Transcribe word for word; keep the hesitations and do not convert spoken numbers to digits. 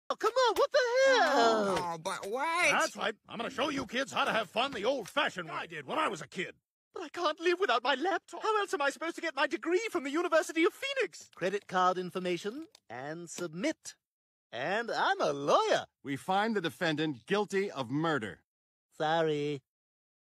Oh, come on, what the hell? Oh, but wait! That's right. I'm gonna show you kids how to have fun the old-fashioned way I did when I was a kid. But I can't live without my laptop. How else am I supposed to get my degree from the University of Phoenix? Credit card information and submit. And I'm a lawyer. We find the defendant guilty of murder. Sorry.